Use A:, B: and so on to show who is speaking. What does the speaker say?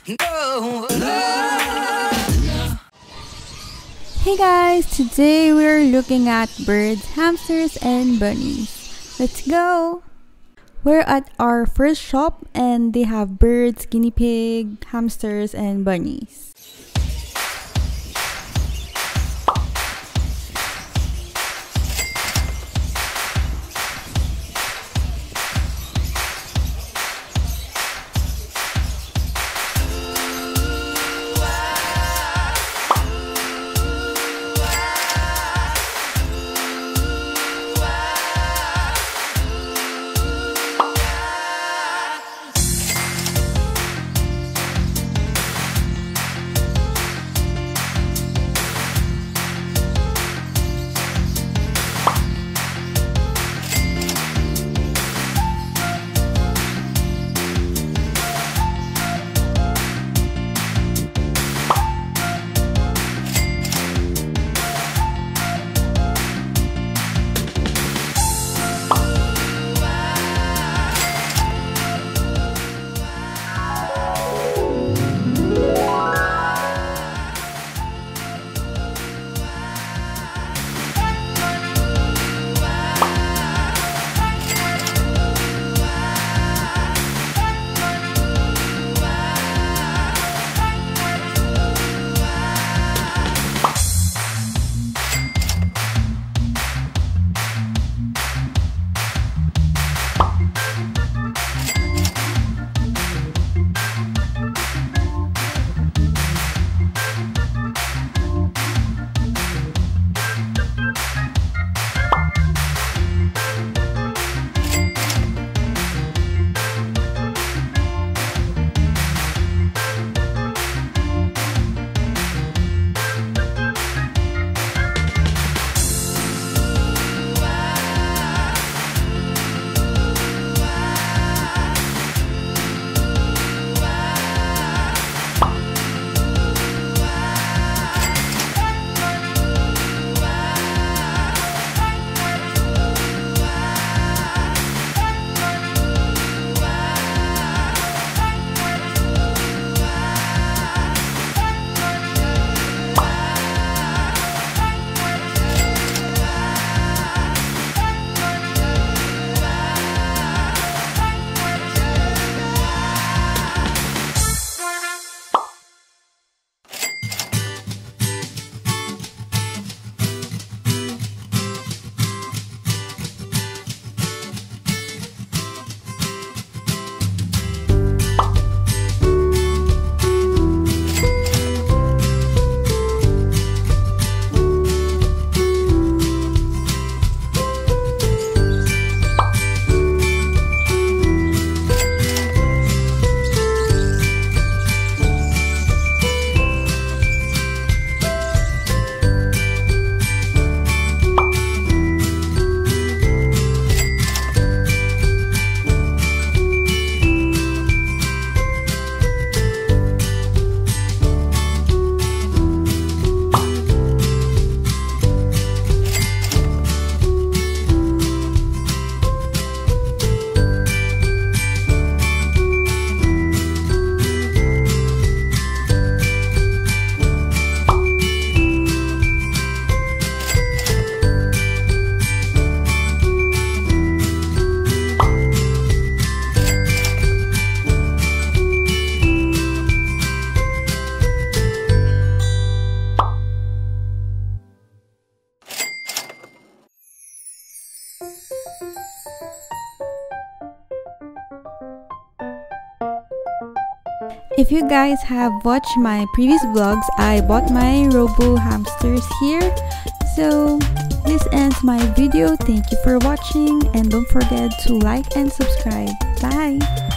A: Hey guys, today we're looking at birds, hamsters, and bunnies. Let's go! We're at our first shop and they have birds, guinea pig, hamsters, and bunnies. If you guys have watched my previous vlogs, I bought my robo hamsters here. So this ends my video. Thank you for watching and don't forget to like and subscribe. Bye!